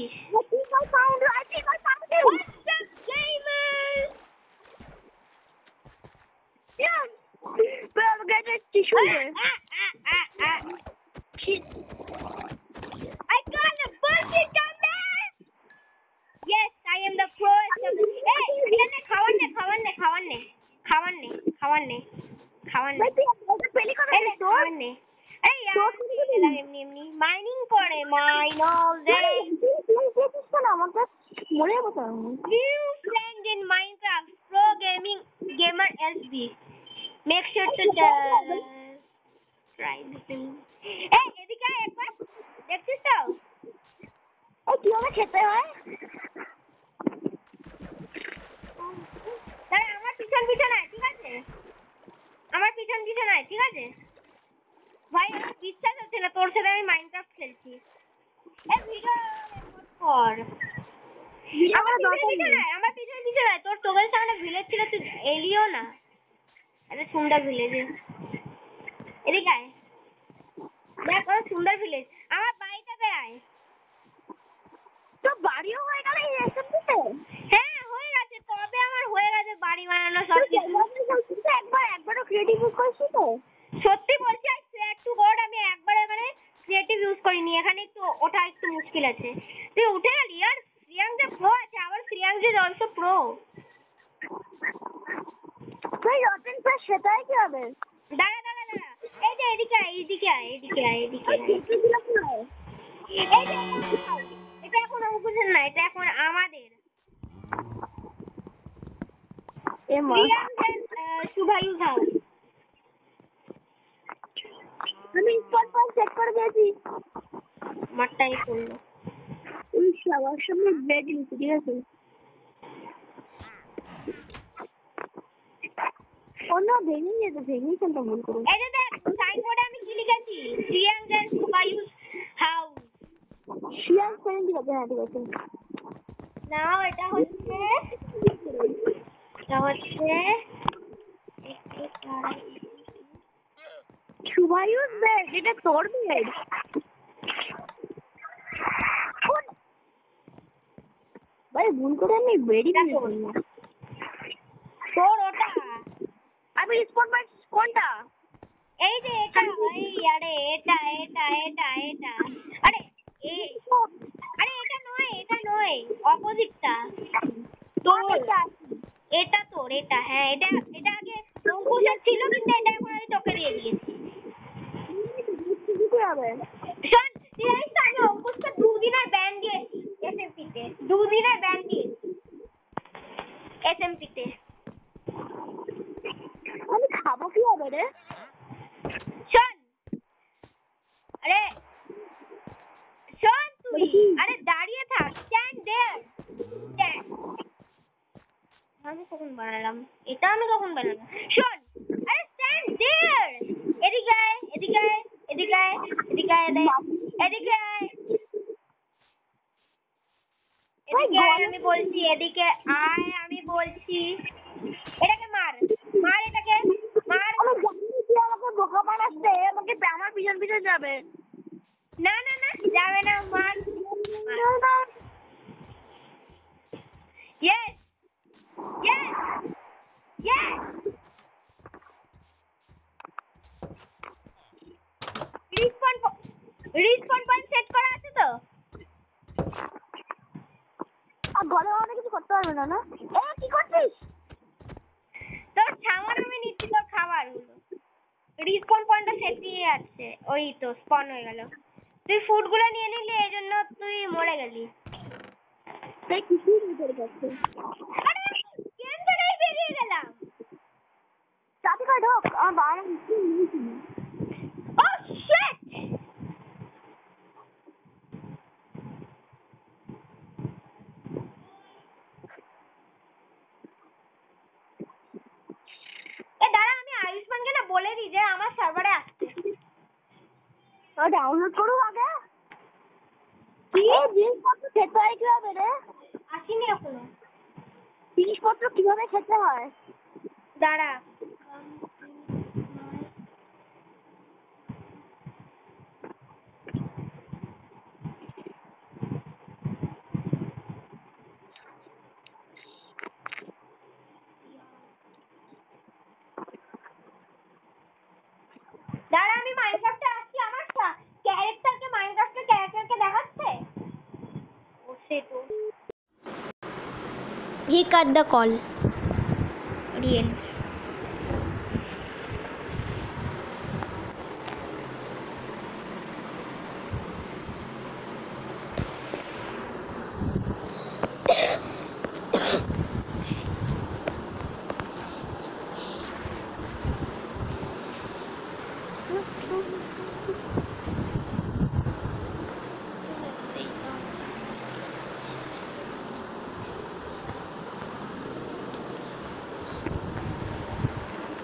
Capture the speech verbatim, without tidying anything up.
করছিস? I think I found it. I think I found it. What's up, gamers? Yeah. But I'm getting a tissue Ah, there. ah, ah, ah, ah. Shit. I got a bullshit dumbass. Yes, I am the proest of the... Hey, এটা নে, খাওয়ার নে, খাওয়ার নে, খাওয়ার নে, খাওয়ার নে, খাওয়ার নে, খাওয়ার নে। Wait, wait, পেলি করে এই নে, খাওয়ার নে। এই আর দিয়ে গেলাম এমনি এমনি। মাইনিং করে, মাইন all day. আমাকে মনে হবে New friend in Minecraft, pro gaming gamer L B. Make sure to uh, try this. Hey, এদিকে আয় একবার। দেখছিস তো? এই কিভাবে খেতে হয়? দাঁড়া, আমার পিছন পিছন আয়, ঠিক আছে? আমার পিছন পিছন আয়, ঠিক আছে? ভাই আমার বিশ্বাস হচ্ছে না তোর সাথে আমি মাইনক্রাফট খেলছি। এই ভিডিও রেকর্ড কর। আমার পিছন পিছন আয়, আমার পিছন পিছন আয়। তোর চোখের সামনে ভিলেজ ছিল, তুই এলিও না। আরে সুন্দর ভিলেজ। এদিকে আয়। দেখ কত সুন্দর ভিলেজ। আমার বাড়িটাতে আয়। তো বাড়িও হয়ে গেল এই রেসিপিতে? হ্যাঁ হয়ে গেছে, তবে আমার হয়ে গেছে বাড়ি বানানো সব কিছু। একবার একবারও ক্রিয়েটিভ ইউজ করছি তো? সত্যি বলছি, আই সোয়্যার টু গড আমি একবার এখানে ক্রিয়েটিভ ইউজ করিনি। এখানে একটু ওঠা একটু মুশকিল আছে। তুই উঠে গেলি? আর শ্রিয়াং যে প্রো আছে, আবার শ্রিয়াং যে অলসো প্রো। তুই রটেন প্লাস সেটাই কি হবে? দাঁড়া দাঁড়া দাঁড়া, এই যে এদিকে আয়, এইদিকে আয়, এদিকে আয়, এদিকে আয়। এই যে এটা এখন অঙ্কুশের না, এটা এখন আমাদের। এ মা, শুভায়ু যাও। আমি স্পট পয়েন্ট সেট করে দিয়েছি। মারটাই করলো। ওই সবার সামনে বেড নিতে, ঠিক আছে? অন্য ভেঙে যেতে ভেঙে ফেলতে মন করুন। এই যে দেখ সাইনবোর্ডে আমি কি লিখেছি, শ্রিয়াং এন্ড শুভায়ুস হাউস। শিয়াল ফ্রেন্ড, ঠিক আছে? হ্যাঁ ঠিক আছে। নাও এটা হচ্ছে এটা হচ্ছে শুভায়ুস বেড, এটা তোর বেড? ভাই ভুল করে আমি বেডই নিয়ে করলাম। তোর ওটা আমি স্পট পয়েন্ট কোনটা? এই যে এটা, এই আরে এটা এটা এটা এটা আরে এই আরে এটা নয়, এটা নয়, অপোজিটটা তোর। এটা তোর, এটা হ্যাঁ, এটা এটা আগে অঙ্কুশের ছিল, কিন্তু এটা এখন আমি তোকে দিয়ে দিয়েছি। কি হবে? শোন, তুই জানিস তো আমি অঙ্কুশকে দুদিনের ব্যান দিয়েছি এসএমপিতে, দুদিনের ব্যান দিয়েছি এসএমপিতে। আমি খাবো কি হবে রে? শোন, আরে শোন তুই, আরে দাঁড়িয়ে থাক, স্ট্যান্ড দেয়ার, স্ট্যান্ড। আমি কখন বানালাম এটা? আমি কখন বানালাম? শোন, আরে স্ট্যান্ড দেয়ার। এদিকে আয়, এদিকে আয়, এদিকে আয়, এদিকে আয়, এদিকে আয়, এদিকে আয়, আমি বলছি এদিকে আয়, আমি বলছি। এটাকে মার, মার এটাকে, মার। আমি জানি তুই আমাকে বোকা বানাচ্ছে, আমাকে আমার পিছন পিছন যাবে। না না না যাবে না, মার। Yes yes yes. Respawn respawn point set করা আছে তো? আর ঘরে অনেক কিছু করতে পারবে না না? এ কি করছিস? তোর সামান আমি নিচ্ছি, তোর খাবার গুলো। রিসপন পয়েন্টটা সেটই আছে, ওই তো স্পন হয়ে গেল। তুই ফুড গুলো নিয়ে নিলি, এই জন্য তুই মরে গেলি। তাই কিছুই নেই তোর কাছে। আরে গেম থেকেই বেরিয়ে গেলাম। চাবি কার্ড হোক, আমার বাবা কিছু নিয়েছি। ও শিট, এ দাঁড়া, আমি আয়ুষ্মানকে না বলে দিই যে আমার সার্ভারে আসতে। তো ডাউনলোড করুক আগে। কি জিনিসপত্র খেতে হয় কিভাবে রে? আসিনি এখনো। জিনিসপত্র কিভাবে খেতে হয়? দাঁড়া, He cut the call. Really.